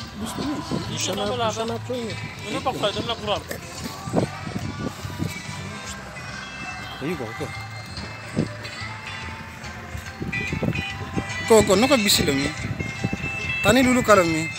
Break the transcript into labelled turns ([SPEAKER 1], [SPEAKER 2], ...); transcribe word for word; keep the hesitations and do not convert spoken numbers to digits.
[SPEAKER 1] Gusto niya.
[SPEAKER 2] Gusto
[SPEAKER 1] Sana,
[SPEAKER 2] na wala
[SPEAKER 1] sana
[SPEAKER 2] ka.
[SPEAKER 1] po yun.
[SPEAKER 2] Ano pa kaya na kurar?
[SPEAKER 1] Ayo go, go. Go, go, no ka bisi lang eh. Tani lulu ka lang eh.